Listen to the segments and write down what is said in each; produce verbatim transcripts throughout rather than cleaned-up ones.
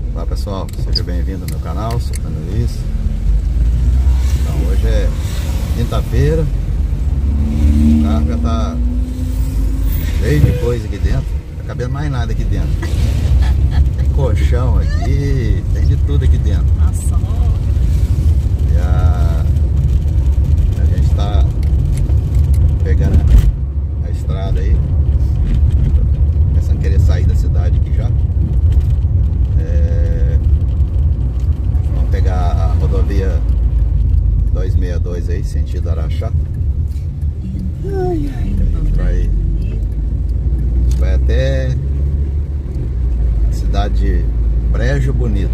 Olá pessoal, seja bem-vindo ao meu canal, sou o Antônio Luiz. Então hoje é quinta-feira, o carro já tá cheio de coisa aqui dentro, não tá cabendo mais nada aqui dentro. Tem colchão aqui, tem de tudo aqui dentro. Nossa, e a, a gente tá pegando a, a estrada aí, começando a querer sair da cidade aqui já. É, vamos pegar a rodovia duzentos e sessenta e dois aí, sentido Araxá. A gente vai, a gente vai até a cidade de Brejo Bonito.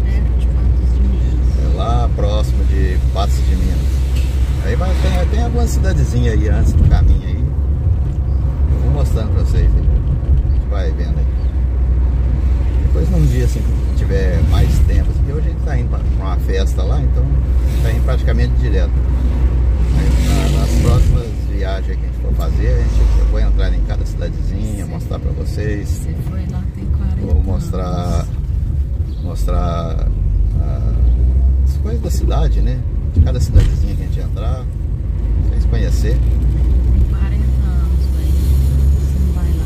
É lá próximo de Patos de Minas. Aí vai, tem, tem alguma cidadezinha aí antes do caminho aí. Eu vou mostrando pra vocês aí. A gente vai vendo aí. Depois num dia assim que tiver mais tempo, porque hoje a gente tá indo pra uma festa lá, então a gente tá indo praticamente direto. Aí, na, nas próximas viagens que a gente for fazer, a gente, eu vou entrar em cada cidadezinha, Sim. Mostrar pra vocês. Você foi lá, tem quarenta Vou mostrar, anos. mostrar ah, as coisas da cidade, né? De cada cidadezinha que a gente entrar, pra vocês conhecer. Tem quarenta anos, velho. Você não vai lá.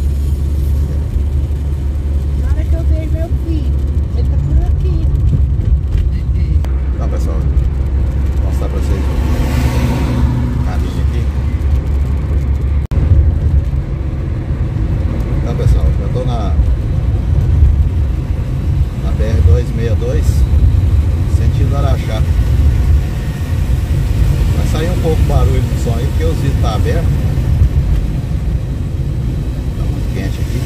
Na hora que eu vejo meu filho, ele tá por aqui. Então pessoal, vou mostrar pra vocês o caminho aqui. Então pessoal, eu tô na, na B R duzentos e sessenta e dois, sentido Araxá. Vai sair um pouco o barulho do som aí, porque os vidros estão abertos. Tá muito quente aqui.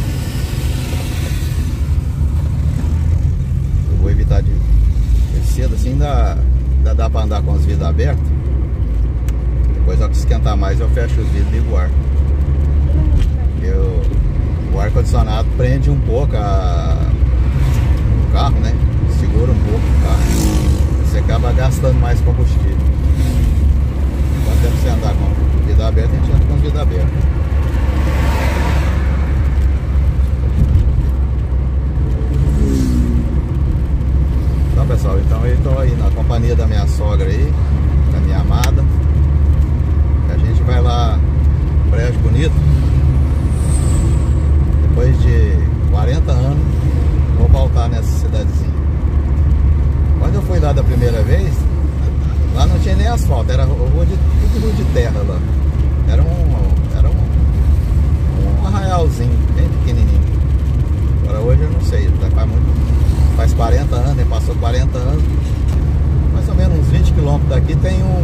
Eu vou evitar de ir cedo assim, ainda, ainda dá pra andar com os vidros abertos. Depois, ao que esquentar mais, eu fecho os vidros e ligo o ar. Eu, o ar-condicionado prende um pouco a, o carro, né? Segura um pouco o carro. Você acaba gastando mais combustível. Quando tempo você andar com o vidro aberto, a gente anda com os vidros abertos. Então pessoal, então eu estou aí na companhia da minha sogra aí, da minha amada. A gente vai lá, Brejo Bonito. Depois de quarenta anos, vou voltar nessa cidadezinha. Quando eu fui lá da primeira vez, lá não tinha nem asfalto, era rua de, tudo rua de terra lá. Era um, era um, um arraialzinho, bem pequenininho. Agora hoje eu não sei, faz, muito, faz quarenta anos, né? Passou quarenta anos. Mais ou menos uns vinte quilômetros daqui tem um,